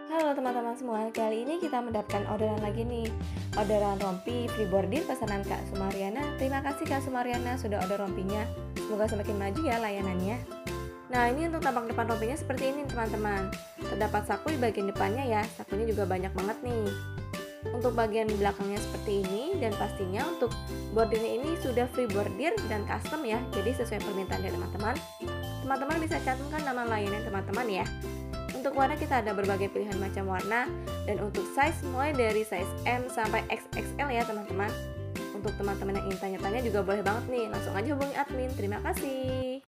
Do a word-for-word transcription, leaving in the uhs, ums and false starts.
Halo teman-teman semua, kali ini kita mendapatkan orderan lagi nih. Orderan rompi free bordir pesanan Kak Sumariana. Terima kasih Kak Sumariana sudah order rompinya. Semoga semakin maju ya layanannya. Nah, ini untuk tampak depan rompinya seperti ini teman-teman. Terdapat saku di bagian depannya ya. Sakunya juga banyak banget nih. Untuk bagian belakangnya seperti ini, dan pastinya untuk bordirnya ini sudah free bordir dan custom ya. Jadi sesuai permintaan dari teman-teman. Teman-teman bisa cantumkan nama layanan teman-teman ya. Untuk warna kita ada berbagai pilihan macam warna, dan untuk size mulai dari size M sampai X X L ya teman-teman. Untuk teman-teman yang ingin tanya-tanya juga boleh banget nih, langsung aja hubungi admin. Terima kasih.